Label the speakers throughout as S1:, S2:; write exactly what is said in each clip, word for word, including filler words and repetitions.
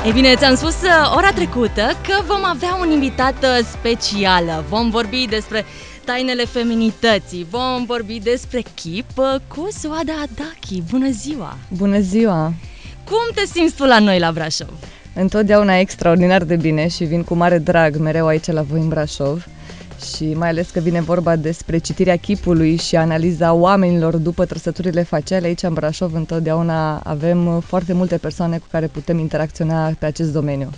S1: Ei bine, ți-am spus ora trecută că vom avea un invitat special. Vom vorbi despre tainele feminității, vom vorbi despre chip cu Suada Adachi. Bună ziua!
S2: Bună ziua!
S1: Cum te simți tu la noi la Brașov?
S2: Întotdeauna extraordinar de bine și vin cu mare drag mereu aici la voi în Brașov. Și mai ales că vine vorba despre citirea chipului și analiza oamenilor după trăsăturile faciale. Aici în Brașov întotdeauna avem foarte multe persoane cu care putem interacționa pe acest domeniu.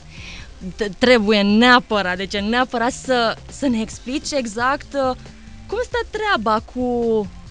S1: Trebuie neapărat, deci neapărat să, să ne explici exact uh, cum stă treaba cu,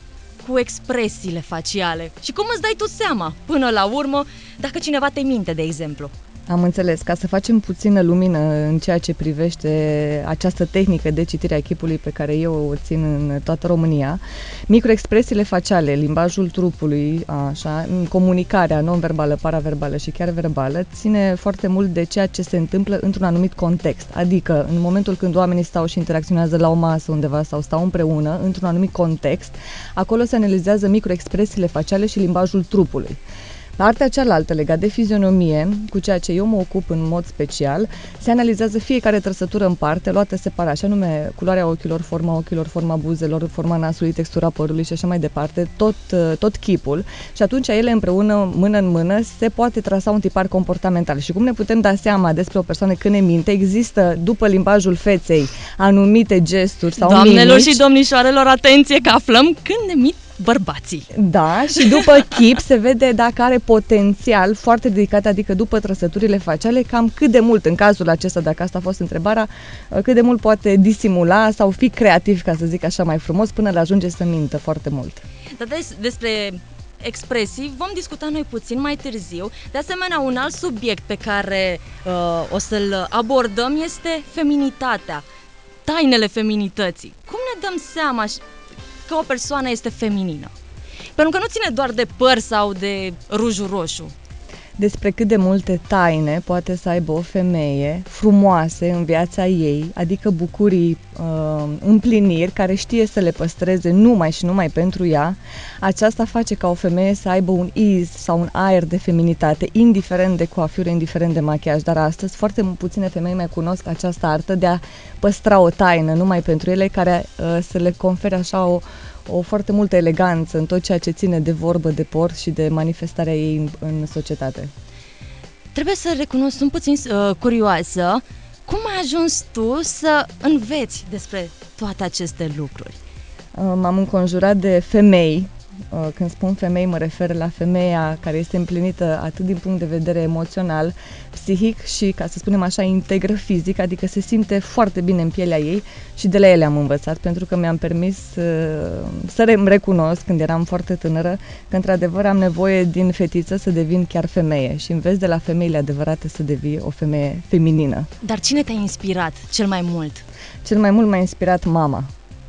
S1: cu expresiile faciale și cum îți dai tu seama până la urmă dacă cineva te minte, de exemplu.
S2: Am înțeles. Ca să facem puțină lumină în ceea ce privește această tehnică de citire a chipului pe care eu o țin în toată România, microexpresiile faciale, limbajul trupului, așa, comunicarea non-verbală, paraverbală și chiar verbală, ține foarte mult de ceea ce se întâmplă într-un anumit context. Adică, în momentul când oamenii stau și interacționează la o masă undeva sau stau împreună, într-un anumit context, acolo se analizează microexpresiile faciale și limbajul trupului. Partea cealaltă, legată de fizionomie, cu ceea ce eu mă ocup în mod special, se analizează fiecare trăsătură în parte, luată separat, și anume culoarea ochilor, forma ochilor, forma buzelor, forma nasului, textura părului și așa mai departe, tot, tot chipul, și atunci ele împreună, mână în mână, se poate trasa un tipar comportamental. Și cum ne putem da seama despre o persoană când ne minte, există, după limbajul feței, anumite gesturi sau
S1: Doamnelor
S2: mimici.
S1: și domnișoarelor, atenție că aflăm când ne mint bărbații.
S2: Da, și după chip se vede dacă are potențial foarte ridicat, adică după trăsăturile faciale, cam cât de mult, în cazul acesta, dacă asta a fost întrebarea, cât de mult poate disimula sau fi creativ, ca să zic așa mai frumos, până la ajunge să mintă foarte mult.
S1: Dar des, despre expresii vom discuta noi puțin mai târziu. De asemenea, un alt subiect pe care uh, o să-l abordăm este feminitatea, tainele feminității. Cum ne dăm seama că o persoană este feminină? Pentru că nu ține doar de păr sau de rujul roșu.
S2: Despre cât de multe taine poate să aibă o femeie frumoase în viața ei, adică bucurii, uh, împliniri, care știe să le păstreze numai și numai pentru ea, aceasta face ca o femeie să aibă un iz sau un aer de feminitate, indiferent de coafură, indiferent de machiaj. Dar astăzi foarte puține femei mai cunosc această artă de a păstra o taină numai pentru ele, care uh, să le confere așa o o foarte multă eleganță în tot ceea ce ține de vorbă, de port și de manifestarea ei în, în societate.
S1: Trebuie să recunosc, sunt puțin uh, curioasă, cum ai ajuns tu să înveți despre toate aceste lucruri?
S2: Uh, m-am înconjurat de femei. Uh, când spun femei, mă refer la femeia care este împlinită atât din punct de vedere emoțional, psihic și, ca să spunem așa, integră fizic, adică se simte foarte bine în pielea ei, și de la ele am învățat, pentru că mi-am permis uh, să îmi recunosc când eram foarte tânără că într-adevăr am nevoie din fetiță să devin chiar femeie și înveți de la femeile adevărate să devii o femeie feminină.
S1: Dar cine te-a inspirat cel mai mult?
S2: Cel mai mult m-a inspirat mama.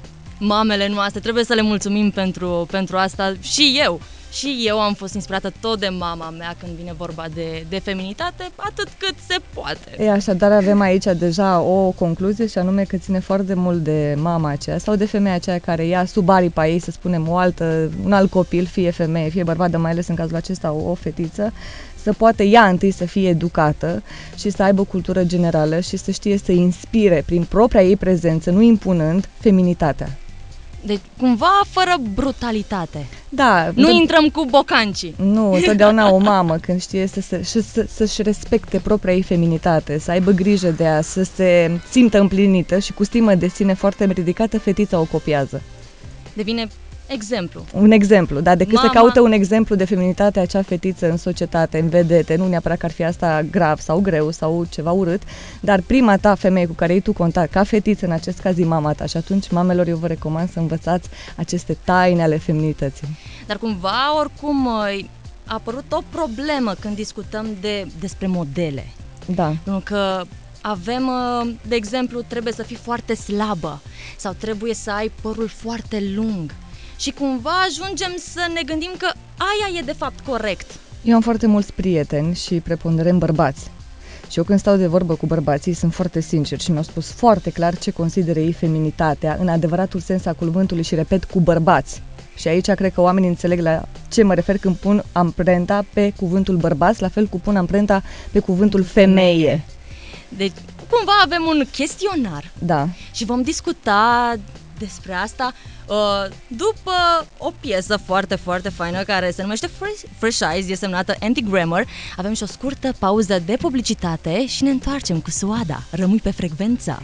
S1: Mamele noastre, trebuie să le mulțumim pentru, pentru asta. Și eu, și eu am fost inspirată tot de mama mea când vine vorba de, de feminitate, atât cât se poate.
S2: E, așadar avem aici deja o concluzie, și anume că ține foarte mult de mama aceea sau de femeia aceea care ia sub aripa ei, să spunem, o altă, un alt copil, fie femeie, fie bărbat, dar mai ales în cazul acesta o, o fetiță, să poate ea întâi să fie educată și să aibă cultură generală și să știe să inspire prin propria ei prezență, nu impunând, feminitatea.
S1: Deci, cumva, fără brutalitate.
S2: Da.
S1: Nu intrăm cu bocancii.
S2: Nu, întotdeauna o mamă, când știe să se, să, să-și respecte propria ei feminitate, să aibă grijă de ea, să se simtă împlinită și cu stimă de sine foarte ridicată, fetița o copiază.
S1: Devine exemplu.
S2: Un exemplu, da, decât
S1: Mama...
S2: să caută un exemplu de feminitate acea fetiță în societate, în vedete, nu neapărat că ar fi asta grav sau greu sau ceva urât, dar prima ta femeie cu care ai tu contact, ca fetiță, în acest caz e mama ta, și atunci, mamelor, eu vă recomand să învățați aceste taine ale feminității.
S1: Dar cumva, oricum, a apărut o problemă când discutăm de, despre modele.
S2: Da.
S1: Pentru că avem, de exemplu, trebuie să fii foarte slabă sau trebuie să ai părul foarte lung. Și cumva ajungem să ne gândim că aia e de fapt corect.
S2: Eu am foarte mulți prieteni și preponderent bărbați. Și eu când stau de vorbă cu bărbații sunt foarte sinceri și mi-au spus foarte clar ce consideră ei feminitatea în adevăratul sens al cuvântului și, repet, cu bărbați. Și aici cred că oamenii înțeleg la ce mă refer când pun amprenta pe cuvântul bărbaț, la fel cum pun amprenta pe cuvântul femeie.
S1: Deci, cumva avem un chestionar.
S2: Da.
S1: Și vom discuta despre asta uh, după o piesă foarte, foarte faină care se numește Fresh, Fresh Eyes, e semnată Anti-Grammar. Avem și o scurtă pauză de publicitate și ne întoarcem cu Suada. Rămâi pe frecvența.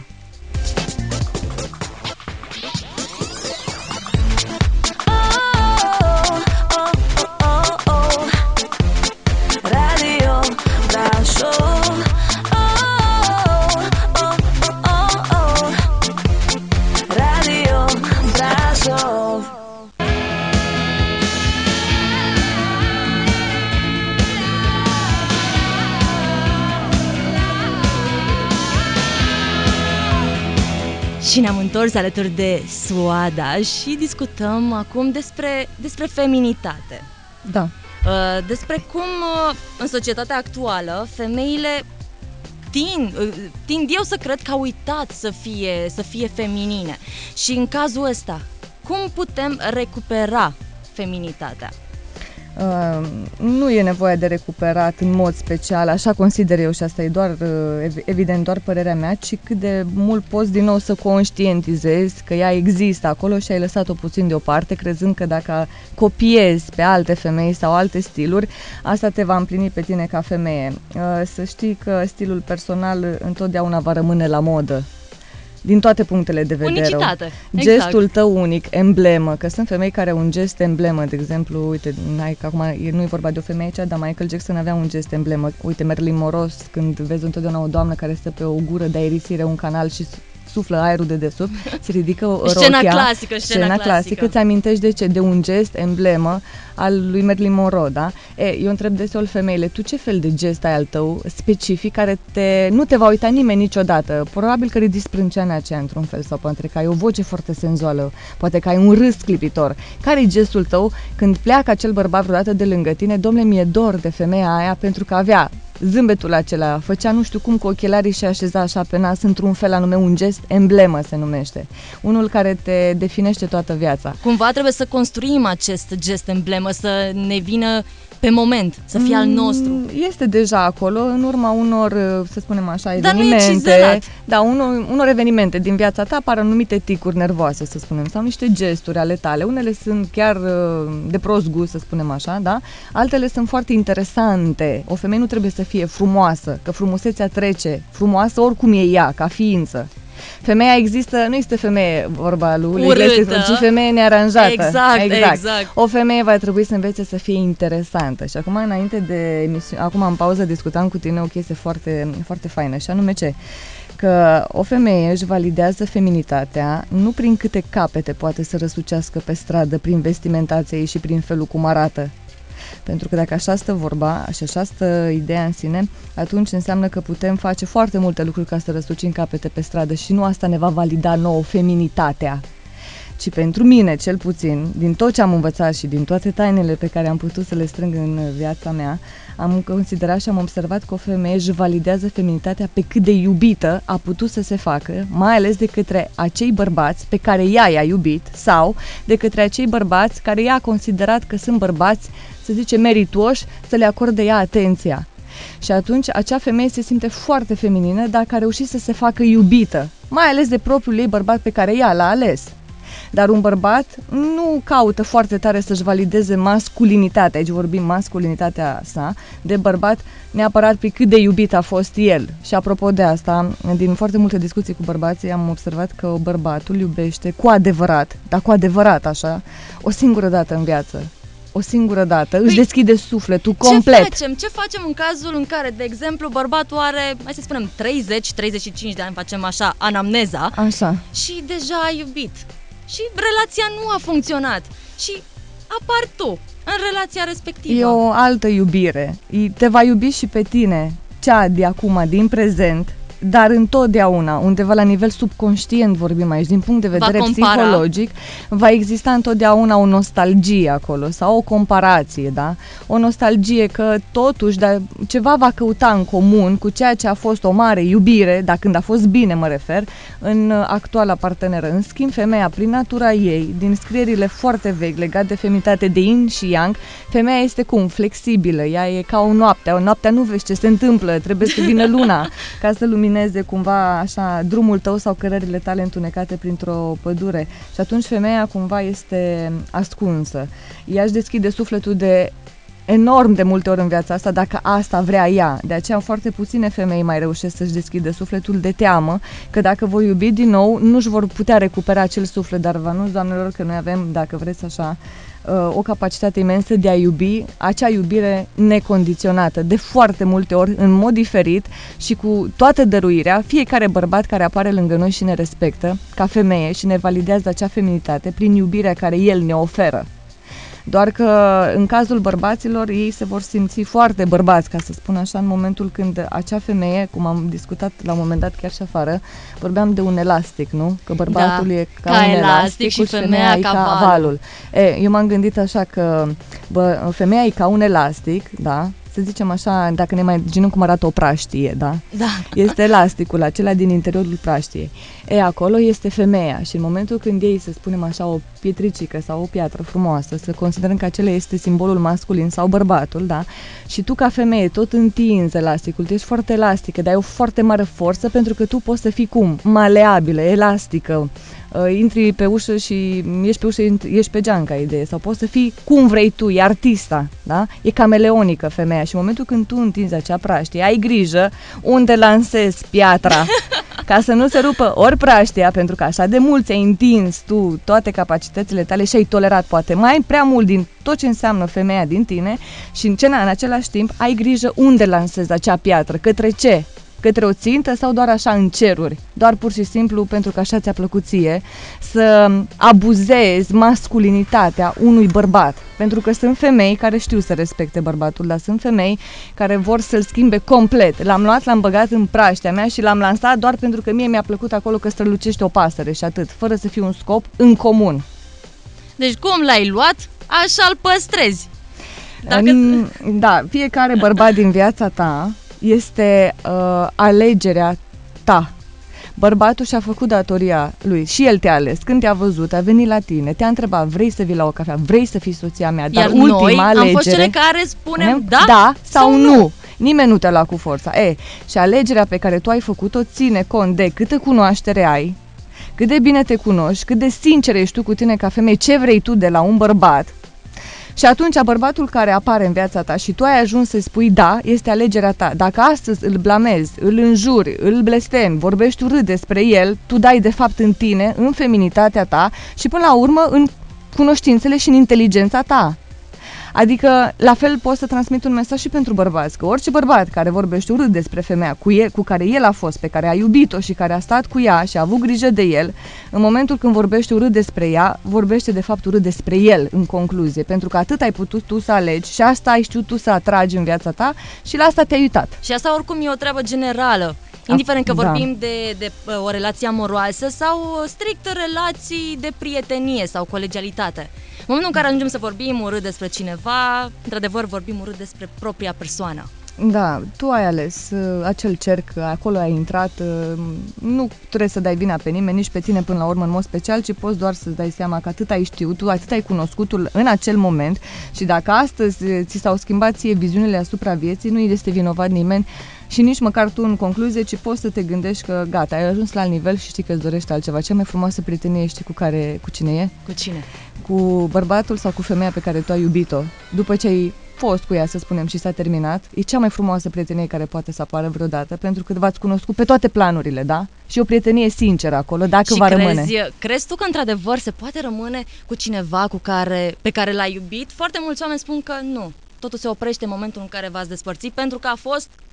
S1: Și ne-am întors alături de Suada și discutăm acum despre, despre feminitate.
S2: Da.
S1: Despre cum în societatea actuală femeile tind, tind eu să cred că au uitat să fie, să fie feminine. Și în cazul ăsta, cum putem recupera feminitatea?
S2: Uh, nu e nevoie de recuperat în mod special, așa consider eu și asta e doar, uh, evident, doar părerea mea, ci cât de mult poți din nou să conștientizezi că ea există acolo și ai lăsat-o puțin deoparte, crezând că dacă copiezi pe alte femei sau alte stiluri, asta te va împlini pe tine ca femeie. Uh, să știi că stilul personal întotdeauna va rămâne la modă. Din toate punctele de vedere.
S1: Unicitate.
S2: Gestul
S1: exact.
S2: tău unic, emblemă, că sunt femei care au un gest emblemă, de exemplu, uite, n-ai, că acum nu e vorba de o femeie aici, dar Michael Jackson avea un gest emblemă. Uite, Marilyn Monroe, când vezi întotdeauna o doamnă care stă pe o gură de aerisire, un canal și suflă aerul de desubt, se ridică rochia.
S1: Scena clasică, scena,
S2: scena clasică.
S1: clasică.
S2: Îți amintești de ce? De un gest emblemă al lui Marilyn Monroe, da? E, eu întreb deseori femeile, tu ce fel de gest ai al tău specific care te, nu te va uita nimeni niciodată? Probabil că ridici sprânceana aceea într-un fel sau poate că ai o voce foarte senzuală, poate că ai un râs clipitor. Care e gestul tău când pleacă acel bărbat vreodată de lângă tine? Dom'le, mi-e dor de femeia aia pentru că avea zâmbetul acela, făcea nu știu cum cu ochelarii și așeza așa pe nas într-un fel anume, un gest emblemă se numește. Unul care te definește toată viața.
S1: Cumva trebuie să construim acest gest emblemă, să ne vină pe moment, să fie mm, al nostru.
S2: Este deja acolo, în urma unor, să spunem așa,
S1: Dar
S2: evenimente. Da, unor, unor evenimente din viața ta apar anumite ticuri nervoase, să spunem, sau niște gesturi ale tale. Unele sunt chiar de prost gust, să spunem așa, da? Altele sunt foarte interesante. O femeie nu trebuie să fie frumoasă, că frumusețea trece. Frumoasă oricum e ea, ca ființă. Femeia există, nu este femeie, vorba lui Iglesias, ci femeie nearanjată.
S1: Exact, exact, exact.
S2: O femeie va trebui să învețe să fie interesantă. Și acum, înainte de emisiune, acum în pauză discutam cu tine o chestie foarte, foarte faină, și anume ce? Că o femeie își validează feminitatea nu prin câte capete poate să răsucească pe stradă, prin vestimentația ei și prin felul cum arată. Pentru că dacă așa stă vorba și așa stă ideea în sine, atunci înseamnă că putem face foarte multe lucruri ca să răsucim capete pe stradă și nu asta ne va valida nouă feminitatea. Ci pentru mine, cel puțin, din tot ce am învățat și din toate tainele pe care am putut să le strâng în viața mea, am considerat și am observat că o femeie își validează feminitatea pe cât de iubită a putut să se facă, mai ales de către acei bărbați pe care ea i-a iubit sau de către acei bărbați care ea a considerat că sunt bărbați, să zice, merituoși să le acorde ea atenția. Și atunci acea femeie se simte foarte feminină dacă a reușit să se facă iubită, mai ales de propriul ei bărbat pe care ea l-a ales. Dar un bărbat nu caută foarte tare să-și valideze masculinitatea, aici vorbim masculinitatea sa, de bărbat neapărat pe cât de iubit a fost el. Și apropo de asta, din foarte multe discuții cu bărbații am observat că bărbatul iubește cu adevărat, dar cu adevărat așa, o singură dată în viață. O singură dată, își deschide sufletul complet.
S1: Ce facem? Ce facem în cazul în care, de exemplu, bărbatul are, hai să spunem, treizeci treizeci și cinci de ani, facem așa, anamneza,
S2: așa,
S1: și deja a iubit și relația nu a funcționat și apar tu în relația respectivă.
S2: E o altă iubire. Te va iubi și pe tine, cea de acum, din prezent, dar întotdeauna, undeva la nivel subconștient vorbim aici, din punct de vedere
S1: va
S2: psihologic, va exista întotdeauna o nostalgie acolo sau o comparație, da? O nostalgie că totuși da, ceva va căuta în comun cu ceea ce a fost o mare iubire, dar când a fost bine mă refer, în actuala parteneră. În schimb, femeia, prin natura ei, din scrierile foarte vechi legate de feminitate, de yin și yang, femeia este cum? Flexibilă, ea e ca o noapte, o noaptea nu vezi ce se întâmplă, trebuie să vină luna ca să lumineze cumva așa drumul tău sau cărările tale întunecate printr-o pădure. Și atunci femeia cumva este ascunsă. Ea își deschide sufletul de enorm de multe ori în viața asta, dacă asta vrea ea. De aceea foarte puține femei mai reușesc să-și deschidă sufletul de teamă, că dacă vor iubi din nou, nu-și vor putea recupera acel suflet, dar vă anunț, doamnelor, că noi avem, dacă vreți așa, o capacitate imensă de a iubi, acea iubire necondiționată, de foarte multe ori, în mod diferit și cu toată dăruirea, fiecare bărbat care apare lângă noi și ne respectă, ca femeie, și ne validează acea feminitate prin iubirea care el ne oferă. Doar că în cazul bărbaților ei se vor simți foarte bărbați, ca să spun așa, în momentul când acea femeie, cum am discutat la un moment dat chiar și afară, vorbeam de un elastic, nu? Că bărbatul da, e ca, ca un elastic și femeia e ca, ca valul. E, eu m-am gândit așa că bă, femeia e ca un elastic, da? Să zicem așa, dacă ne mai imaginăm cum arată o praștie, da?
S1: Da.
S2: Este elasticul acela din interiorul praștiei. E, acolo este femeia și în momentul când ei, să spunem așa, o pietricică sau o piatră frumoasă, să considerăm că acela este simbolul masculin sau bărbatul, da? Și tu ca femeie tot întinzi elasticul, tu ești foarte elastică, dar ai o foarte mare forță pentru că tu poți să fii cum? Maleabilă, elastică. Uh, intri pe ușă și ieși pe ușă, ieși pe geanca idee, sau poți să fii cum vrei tu, e artista, da? E cameleonică femeia și în momentul când tu întinzi acea praștie, ai grijă unde lansezi piatra ca să nu se rupă ori praștia, pentru că așa de mult ți-ai întins tu toate capacitățile tale și ai tolerat poate mai prea mult din tot ce înseamnă femeia din tine și în, cena, în același timp ai grijă unde lansezi acea piatră, către ce? Către o țintă sau doar așa în ceruri, doar pur și simplu pentru că așa ți-a plăcut ție, să abuzezi masculinitatea unui bărbat, pentru că sunt femei care știu să respecte bărbatul, dar sunt femei care vor să-l schimbe complet. L-am luat, l-am băgat în praștea mea și l-am lansat doar pentru că mie mi-a plăcut acolo că strălucește o pasăre și atât, fără să fie un scop în comun.
S1: Deci cum l-ai luat, așa îl păstrezi. Dacă...
S2: Da, fiecare bărbat din viața ta este uh, alegerea ta. Bărbatul și-a făcut datoria lui și el te-a ales. Când te-a văzut, a venit la tine, te-a întrebat, vrei să vii la o cafea, vrei să fii soția mea, dar
S1: iar
S2: ultima
S1: noi
S2: alegere,
S1: am fost cele care spunem da,
S2: da sau, sau nu.
S1: nu.
S2: Nimeni nu te-a luat cu forța. E, și alegerea pe care tu ai făcut-o ține cont de câtă cunoaștere ai, cât de bine te cunoști, cât de sincer ești tu cu tine ca femeie, ce vrei tu de la un bărbat. Și atunci bărbatul care apare în viața ta și tu ai ajuns să-i spui da, este alegerea ta. Dacă astăzi îl blamezi, îl înjuri, îl blestemi, vorbești urât despre el, tu dai de fapt în tine, în feminitatea ta și până la urmă în cunoștințele și în inteligența ta. Adică, la fel poți să transmit un mesaj și pentru bărbați, că orice bărbat care vorbește urât despre femeia cu, el, cu care el a fost, pe care a iubit-o și care a stat cu ea și a avut grijă de el, în momentul când vorbește urât despre ea, vorbește de fapt urât despre el, în concluzie, pentru că atât ai putut tu să alegi și asta ai știut tu să atragi în viața ta și la asta te-ai uitat.
S1: Și asta oricum e o treabă generală. Indiferent că vorbim da. de, de o relație amoroasă sau strict relații de prietenie sau colegialitate. În momentul în care ajungem să vorbim urât despre cineva, într-adevăr vorbim urât despre propria persoană.
S2: Da, tu ai ales uh, acel cerc, acolo ai intrat, uh, nu trebuie să dai vina pe nimeni, nici pe tine până la urmă în mod special, ci poți doar să-ți dai seama că atât ai știut, tu atât ai cunoscutul în acel moment și dacă astăzi ți s-au schimbat ție viziunile asupra vieții, nu este vinovat nimeni și nici măcar tu în concluzie, ci poți să te gândești că gata, ai ajuns la nivel și știi că îți dorești altceva. Cea mai frumoasă prietenie știi cu care, cu cine e?
S1: Cu cine?
S2: Cu bărbatul sau cu femeia pe care tu ai iubit-o. După ce ai fost cu ea, să spunem, și s-a terminat, e cea mai frumoasă prietenie care poate să apară vreodată, pentru că v-ați cunoscut pe toate planurile, da? Și o prietenie sinceră acolo, dacă
S1: și
S2: va
S1: crezi,
S2: rămâne.
S1: Crezi tu că într-adevăr se poate rămâne cu cineva cu care, pe care l-ai iubit? Foarte mulți oameni spun că nu. Totul se oprește în momentul în care v-ați despărțit pentru că a fost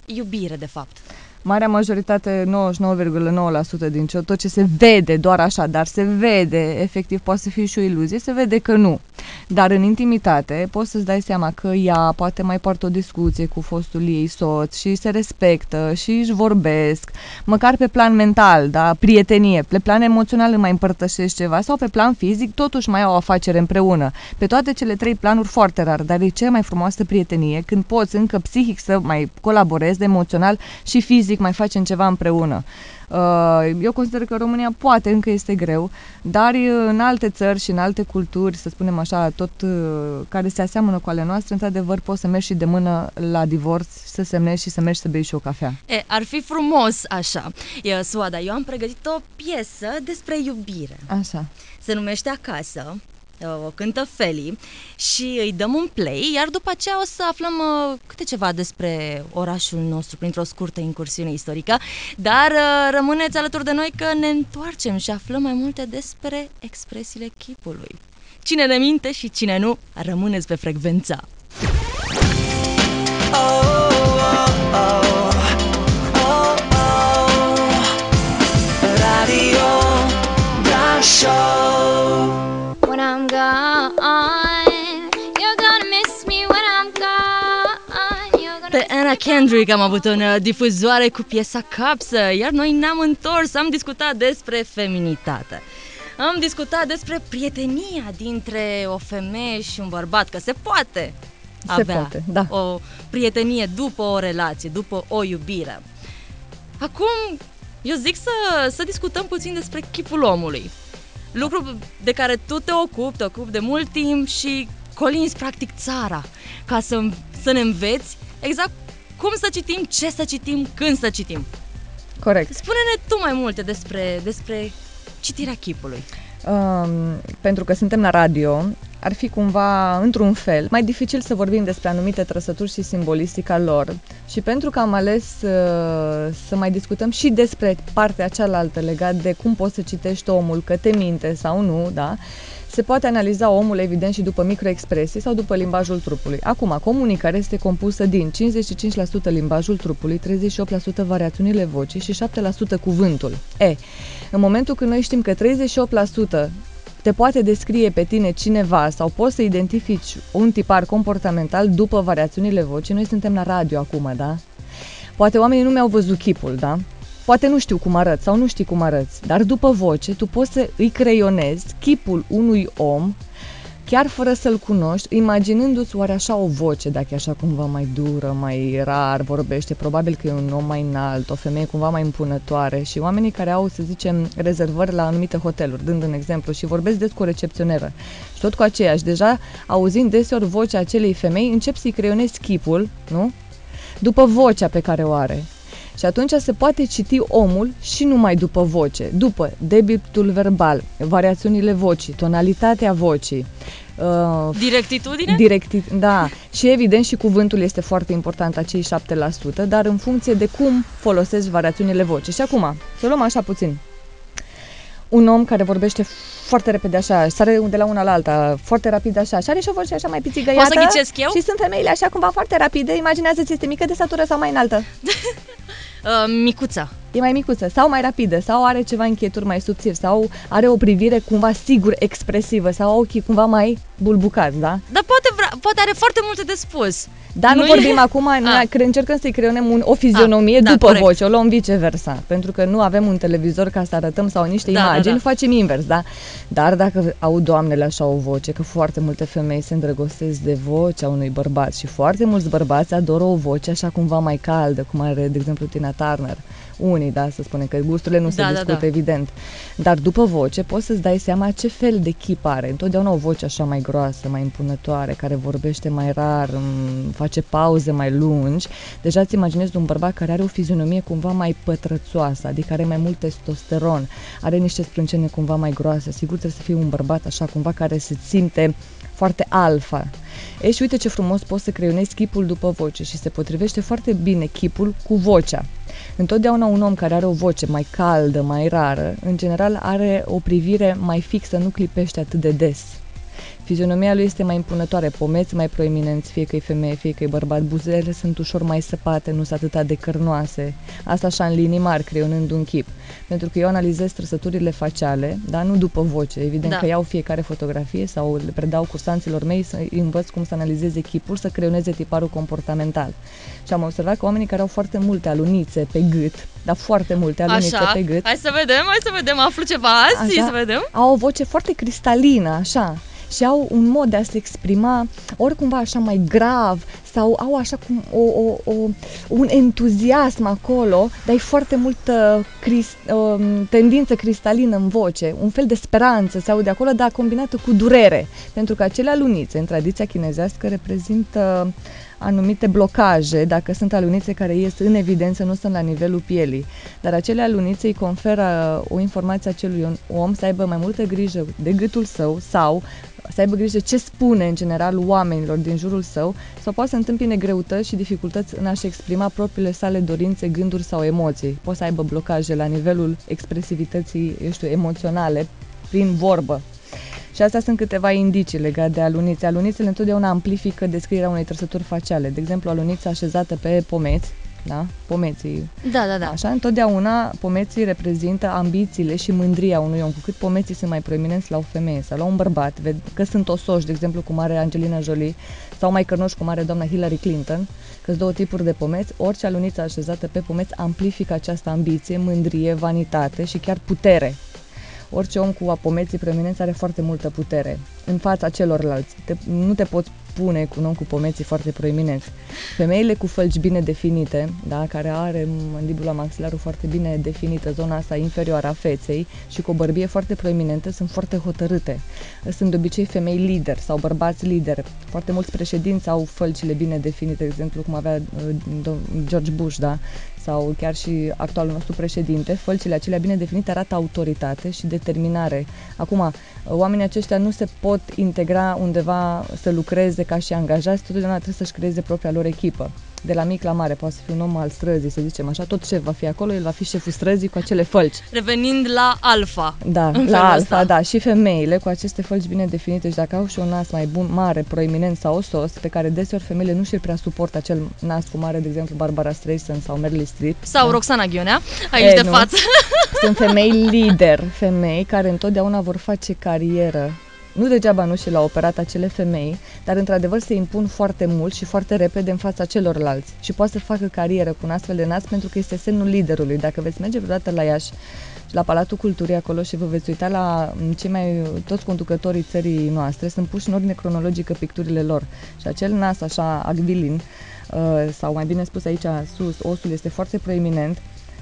S1: iubire, de fapt?
S2: Marea majoritate, nouăzeci și nouă virgulă nouă la sută din ce, tot ce se vede doar așa, dar se vede, efectiv poate să fie și o iluzie, se vede că nu. Dar în intimitate poți să-ți dai seama că ea poate mai poartă o discuție cu fostul ei soț și se respectă și își vorbesc, măcar pe plan mental, da, prietenie, pe plan emoțional îmi mai împărtășești ceva sau pe plan fizic, totuși mai au o afacere împreună. Pe toate cele trei planuri foarte rar, dar e cea mai frumoasă prietenie când poți încă psihic să mai colaborezi, emoțional și fizic mai facem ceva împreună. Eu consider că România poate, încă este greu, dar în alte țări și în alte culturi, să spunem așa, tot care se aseamănă cu ale noastre, într-adevăr poți să mergi și de mână la divorț, să semnezi și să mergi să bei și o cafea.
S1: E, ar fi frumos așa. Eu, Suada, eu am pregătit o piesă despre iubire.
S2: Așa.
S1: Se numește Acasă. O cântă Feli și îi dăm un play, iar după aceea o să aflăm uh, câte ceva despre orașul nostru printr-o scurtă incursiune istorică, dar uh, rămâneți alături de noi că ne întoarcem și aflăm mai multe despre expresiile chipului. Cine ne minte și cine nu, rămâneți pe frecvența. Oh, oh, oh, oh, oh. Radio Show. When I'm gone, you're gonna miss me when I'm gone. You're gonna Pe Anna Kendrick am avut în difuzoare cu piesa Capsă, iar noi ne-am întors, am discutat despre feminitate. Am discutat despre prietenia dintre o femeie și un bărbat, că se poate
S2: se
S1: avea
S2: poate, da.
S1: o prietenie după o relație, după o iubire. Acum, eu zic să, să discutăm puțin despre chipul omului. Lucru de care tu te ocupi, te ocupi de mult timp și colinzi practic țara ca să, să ne înveți exact cum să citim, ce să citim, când să citim.
S2: Corect.
S1: Spune-ne tu mai multe despre, despre citirea chipului.
S2: Um, pentru că suntem la radio, ar fi cumva, într-un fel, mai dificil să vorbim despre anumite trăsături și simbolistica lor. Și pentru că am ales uh, să mai discutăm și despre partea cealaltă legat de cum poți să citești omul, că te minte sau nu, da? Se poate analiza omul, evident, și după microexpresii sau după limbajul trupului. Acum, comunicarea este compusă din cincizeci și cinci la sută limbajul trupului, treizeci și opt la sută variațiunile vocii și șapte la sută cuvântul. E, în momentul când noi știm că treizeci și opt la sută te poate descrie pe tine cineva sau poți să identifici un tipar comportamental după variațiunile vocii, noi suntem la radio acum, da? Poate oamenii nu mi-au văzut chipul, da? Poate nu știu cum arăt sau nu știi cum arăți, dar după voce tu poți să îi creionezi chipul unui om, chiar fără să-l cunoști, imaginându-ți oare așa o voce, dacă e așa cumva mai dură, mai rar vorbește, probabil că e un om mai înalt, o femeie cumva mai impunătoare și oamenii care au, să zicem, rezervări la anumite hoteluri, dând un exemplu, și vorbesc des cu o recepționeră și tot cu aceeași, deja auzind deseori vocea acelei femei, încep să-i creionezi chipul, nu? După vocea pe care o are. Și atunci se poate citi omul și numai după voce, după debitul verbal, variațiunile vocii, tonalitatea vocii.
S1: Uh, Directitudine?
S2: Directi, da. Și evident și cuvântul este foarte important, acei șapte la sută, dar în funcție de cum folosești variațiunile vocii. Și acum, să luăm așa puțin. Un om care vorbește foarte repede așa, sare de la una la alta, foarte rapid așa, și are și o voce așa mai pițigăiată.
S1: Poți să ghicesc eu?
S2: Și sunt femeile așa cumva foarte rapide, imaginează-ți, este mică de statură sau mai înaltă?
S1: uh, micuță.
S2: E mai micuță sau mai rapidă sau are ceva închieturi mai subțiri sau are o privire cumva sigur expresivă sau ochii cumva mai bulbucați, da?
S1: Dar poate, vrea, poate are foarte multe de spus.
S2: Dar nu, nu vorbim e... acum, noi încercăm să-i creionăm un, o fizionomie A, da, după corect. Voce, o luăm viceversa, pentru că nu avem un televizor ca să arătăm sau niște da, imagini, da, da. Facem invers, da? Dar dacă au doamnele așa o voce, că foarte multe femei se îndrăgostesc de vocea unui bărbat și foarte mulți bărbați adoră o voce așa cumva mai caldă, cum are, de exemplu, Tina Turner. Unii, da, să spunem că gusturile nu da, se da, discută, da. Evident. Dar după voce poți să-ți dai seama ce fel de chip are. Întotdeauna o voce așa mai groasă, mai impunătoare, care vorbește mai rar, face pauze mai lungi. Deja îți imaginezi un bărbat care are o fizionomie cumva mai pătrățoasă, adică are mai mult testosteron, are niște sprâncene cumva mai groase. Sigur trebuie să fie un bărbat așa cumva care se simte foarte alfa. E, și uite ce frumos poți să creionezi chipul după voce și se potrivește foarte bine chipul cu vocea. Întotdeauna un om care are o voce mai caldă, mai rară, în general are o privire mai fixă, nu clipește atât de des. Fizionomia lui este mai impunătoare, pomeți mai proeminenți, fie că e femeie, fie că e bărbat, buzele sunt ușor mai săpate, nu sunt atât de cărnoase. Asta așa în linii mari, creionând un chip. Pentru că eu analizez trăsăturile faciale, dar nu după voce. Evident da. că iau fiecare fotografie sau le predau cursanților mei să învăț cum să analizeze chipul, să creioneze tiparul comportamental. Și am observat că oamenii care au foarte multe alunițe pe gât, dar foarte multe alunițe
S1: așa.
S2: pe gât.
S1: Hai să vedem, hai să vedem, aflu ceva azi,
S2: așa,
S1: să vedem.
S2: Au o voce foarte cristalină, așa. Și au un mod de a se exprima ori cumva așa mai grav sau au așa cum o, o, o, un entuziasm acolo, dar e foarte multă crist, o, tendință cristalină în voce, un fel de speranță se aude acolo, dar combinată cu durere. Pentru că acele alunițe, în tradiția chinezească, reprezintă anumite blocaje, dacă sunt alunițe care ies în evidență, nu sunt la nivelul pielii. Dar acele alunițe îi conferă o informație acelui om să aibă mai multă grijă de gâtul său sau să aibă grijă ce spune în general oamenilor din jurul său sau poate să întâmpine greutăți și dificultăți în a-și exprima propriile sale dorințe, gânduri sau emoții. Poate să aibă blocaje la nivelul expresivității, eu știu, emoționale prin vorbă. Și astea sunt câteva indicii legate de alunițe. Alunițele întotdeauna amplifică descrierea unei trăsături faciale. De exemplu, alunița așezată pe pomeți, da? Pomeții.
S1: Da, da, da.
S2: Așa, întotdeauna pomeții reprezintă ambițiile și mândria unui om. Cu cât pomeții sunt mai proeminenți la o femeie sau la un bărbat, ved că sunt osoși, de exemplu, cum are Angelina Jolie, sau mai cărnoși, cum are doamna Hillary Clinton, că sunt două tipuri de pomeți, orice aluniță așezată pe pomeți amplifică această ambiție, mândrie, vanitate și chiar putere. Orice om cu apomeții preeminenți are foarte multă putere în fața celorlalți. Te, nu te poți pune cu un om cu pomeții foarte proeminenți. Femeile cu fălci bine definite, da, care are mandibula maxilarul foarte bine definită, zona asta inferioară a feței și cu o bărbie foarte proeminentă, sunt foarte hotărâte. Sunt de obicei femei lider sau bărbați lider. Foarte mulți președinți au fălcile bine definite, de exemplu cum avea uh, George Bush, da? Sau chiar și actualul nostru președinte. Fălcile acelea bine definite arată autoritate și determinare. Acum, oamenii aceștia nu se pot integra undeva să lucreze ca și angajați, totdeauna trebuie să-și creeze propria lor echipă. De la mic la mare, poate să fie un om al străzii, să zicem așa, tot ce va fi acolo, el va fi șeful străzii cu acele fălci.
S1: Revenind la alfa.
S2: Da, la alfa, da, și femeile cu aceste fălci bine definite și dacă au și un nas mai bun, mare, proeminent sau osos, pe care deseori femeile nu și-l prea suportă acel nas cu mare, de exemplu Barbara Streisand sau Meryl Streep.
S1: Sau da? Roxana Ghionea, aici e, de nu. față.
S2: Sunt femei lider, femei care întotdeauna vor face carieră. Nu degeaba nu și l-au operat acele femei, dar într-adevăr se impun foarte mult și foarte repede în fața celorlalți și poate să facă carieră cu un astfel de nas pentru că este semnul liderului. Dacă veți merge vreodată la Iași și la Palatul Culturii acolo și vă veți uita la cei mai toți conducătorii țării noastre, sunt puși în ordine cronologică picturile lor și acel nas așa acvilin, sau mai bine spus aici sus, osul este foarte proeminent,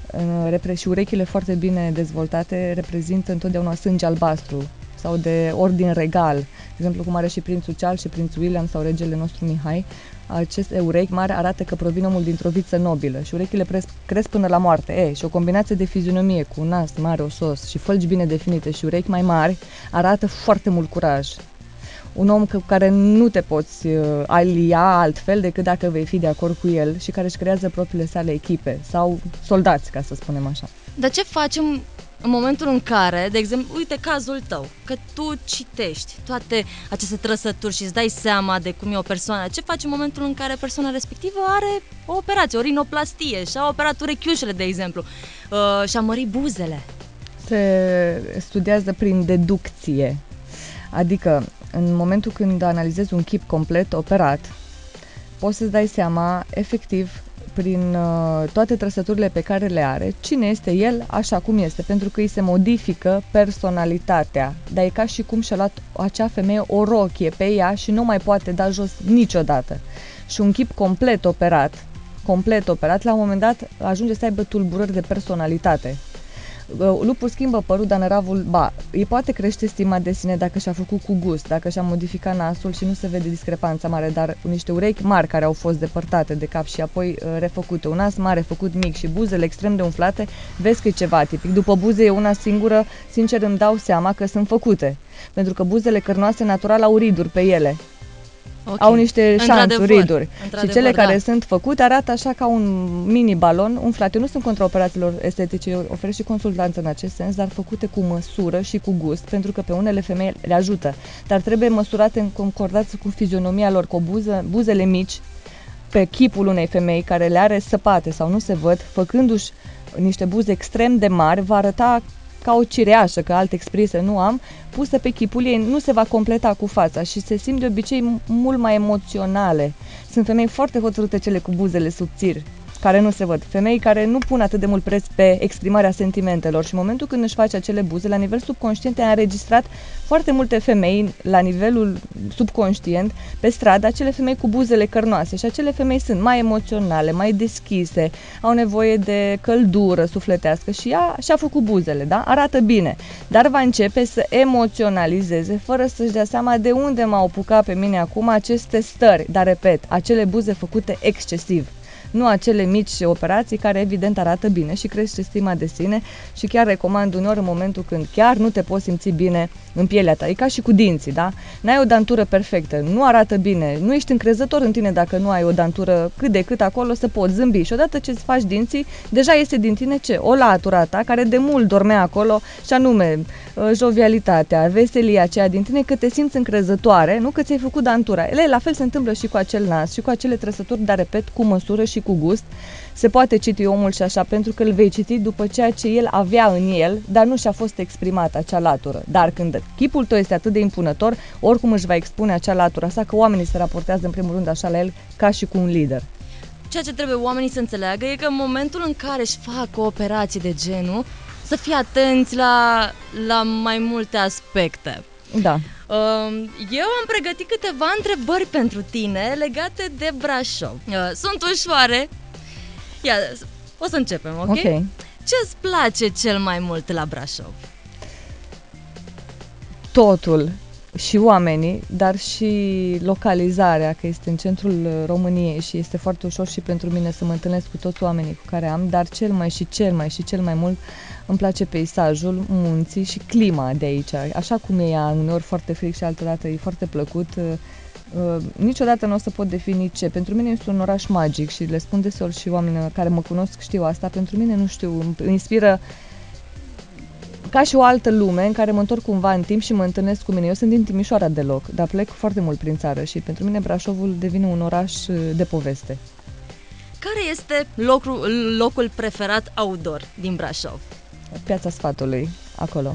S2: și urechile foarte bine dezvoltate reprezintă întotdeauna sânge albastru sau de ordin regal, de exemplu cum are și prințul Charles și prințul William sau regele nostru Mihai. Aceste urechi mari arată că provine omul dintr-o viță nobilă și urechile cresc până la moarte. E, și o combinație de fizionomie cu un nas mare, osos și fălci bine definite și urechi mai mari arată foarte mult curaj. Un om cu care nu te poți uh, alia altfel decât dacă vei fi de acord cu el și care își creează propriile sale echipe sau soldați, ca să spunem așa.
S1: Dar ce facem în momentul în care, de exemplu, uite cazul tău, că tu citești toate aceste trăsături și îți dai seama de cum e o persoană, ce faci în momentul în care persoana respectivă are o operație, o rinoplastie și a operat urechiușele, de exemplu, uh, și a mărit buzele?
S2: Se studiază prin deducție, adică în momentul când analizezi un chip complet operat, poți să-ți dai seama efectiv prin uh, toate trăsăturile pe care le are, cine este el așa cum este, pentru că îi se modifică personalitatea. Dar e ca și cum și-a luat acea femeie o rochie pe ea și nu mai poate da jos niciodată. Și un chip complet operat, complet operat, la un moment dat ajunge să aibă tulburări de personalitate. Lupul schimbă părul, dar năravul, ba, îi poate crește stima de sine dacă și-a făcut cu gust, dacă și-a modificat nasul și nu se vede discrepanța mare, dar niște urechi mari care au fost depărtate de cap și apoi uh, refăcute, un nas mare făcut mic și buzele extrem de umflate, vezi că e ceva tipic. După buze e una singură, sincer îmi dau seama că sunt făcute, pentru că buzele cărnoase natural au riduri pe ele.
S1: Okay.
S2: Au niște șanțuri, riduri. Și cele
S1: da.
S2: care sunt făcute arată așa ca un mini balon umflat. Eu nu sunt contra operațiilor estetice, eu ofer și consultanță în acest sens, dar făcute cu măsură și cu gust, pentru că pe unele femei le ajută. Dar trebuie măsurate în concordație cu fizionomia lor, cu buză, buzele mici, pe chipul unei femei care le are săpate sau nu se văd, făcându-și niște buze extrem de mari, va arăta ca o cireașă, că alte expresie nu am, pusă pe chipul ei, nu se va completa cu fața și se simt de obicei mult mai emoționale. Sunt femei foarte hotărâte, cele cu buzele subțiri, care nu se văd. Femei care nu pun atât de mult preț pe exprimarea sentimentelor și în momentul când își face acele buze, la nivel subconștient, a înregistrat foarte multe femei la nivelul subconștient pe stradă, acele femei cu buzele cărnoase și acele femei sunt mai emoționale, mai deschise, au nevoie de căldură sufletească și ea și-a făcut buzele, da? Arată bine, dar va începe să emoționalizeze fără să-și dea seama de unde m-au apucat pe mine acum aceste stări, dar repet, acele buze făcute excesiv. Nu acele mici operații care evident arată bine și crește stima de sine și chiar recomand uneori în momentul când chiar nu te poți simți bine în pielea ta. E ca și cu dinții, da? N-ai o dantură perfectă, nu arată bine, nu ești încrezător în tine dacă nu ai o dantură cât de cât acolo să poți zâmbi și odată ce îți faci dinții, deja iese din tine ce? O latura ta care de mult dormea acolo și anume jovialitatea, veselia aceea din tine, că te simți încrezătoare, nu că ți-ai făcut dantura. Ele, la fel se întâmplă și cu acel nas și cu acele trăsături, dar repet, cu măsură și cu gust. Se poate citi omul și așa, pentru că îl vei citi după ceea ce el avea în el, dar nu și-a fost exprimată acea latură. Dar când chipul tău este atât de impunător, oricum își va expune acea latură, asta că oamenii se raportează în primul rând așa la el ca și cu un lider.
S1: Ceea ce trebuie oamenii să înțeleagă e că în momentul în care își fac o operație de genul, să fie atenți la, la mai multe aspecte.
S2: Da.
S1: Eu am pregătit câteva întrebări pentru tine legate de Brașov. Sunt ușoare. Ia, o să începem, ok?
S2: Ok.
S1: Ce îți place cel mai mult la Brașov?
S2: Totul. Și oamenii, dar și localizarea, că este în centrul României și este foarte ușor și pentru mine să mă întâlnesc cu toți oamenii cu care am, dar cel mai și cel mai și cel mai mult îmi place peisajul, munții și clima de aici. Așa cum e ea, uneori foarte fric și altădată e foarte plăcut. Uh, niciodată nu o să pot defini ce. Pentru mine este un oraș magic și le spun deseori și oamenii care mă cunosc știu asta. Pentru mine, nu știu, îmi inspiră ca și o altă lume în care mă întorc cumva în timp și mă întâlnesc cu mine. Eu sunt din Timișoara deloc, dar plec foarte mult prin țară și pentru mine Brașovul devine un oraș de poveste.
S1: Care este locul, locul preferat outdoor din Brașov?
S2: Piața Sfatului, acolo.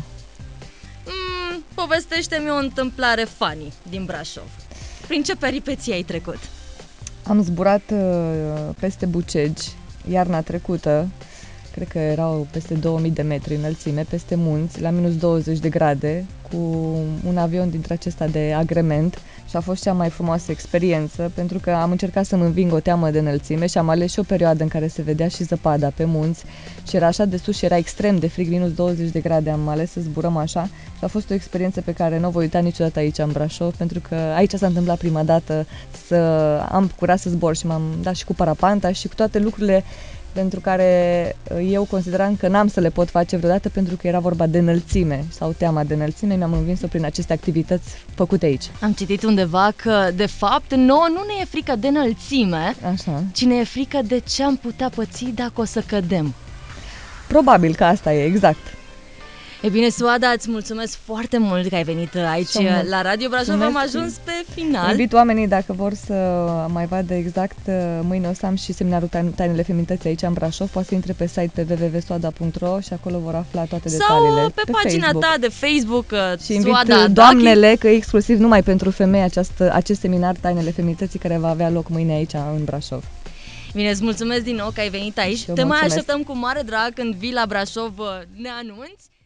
S1: Mm, povestește-mi o întâmplare funny din Brașov. Prin ce peripeții ai trecut?
S2: Am zburat uh, peste Bucegi, iarna trecută, cred că erau peste două mii de metri înălțime, peste munți, la minus douăzeci de grade, cu un avion dintre acesta de agrement și a fost cea mai frumoasă experiență, pentru că am încercat să-mi înving o teamă de înălțime și am ales și o perioadă în care se vedea și zăpada pe munți și era așa de sus și era extrem de frig, minus douăzeci de grade, am ales să zburăm așa și a fost o experiență pe care nu o voi uita niciodată aici în Brașov, pentru că aici s-a întâmplat prima dată să am curat să zbor și m-am dat și cu parapanta și cu toate lucrurile pentru care eu consideram că n-am să le pot face vreodată, pentru că era vorba de înălțime sau teama de înălțime, mi-am învins-o prin aceste activități făcute aici.
S1: Am citit undeva că, de fapt, nouă nu ne e frică de înălțime,
S2: Așa.
S1: ci ne e frică de ce am putea păți dacă o să cădem.
S2: Probabil că asta e, exact.
S1: E bine, Suada, îți mulțumesc foarte mult că ai venit aici la Radio Brașov. Am ajuns pe final.
S2: Invit oamenii, dacă vor să mai vadă exact, mâine o să am și seminarul Tainele Feminității aici în Brașov. Poate să intre pe site pe w w w punct suada punct r o și acolo vor afla toate detaliile.
S1: Sau pe, pe pagina
S2: Facebook.
S1: ta de Facebook,
S2: și invit
S1: Suada
S2: doamnele, că e exclusiv numai pentru femei această, acest seminar Tainele Feminității care va avea loc mâine aici în Brașov.
S1: Bine, îți mulțumesc din nou că ai venit aici. Te mai așteptăm cu mare drag când vii la Brașov, ne anunți.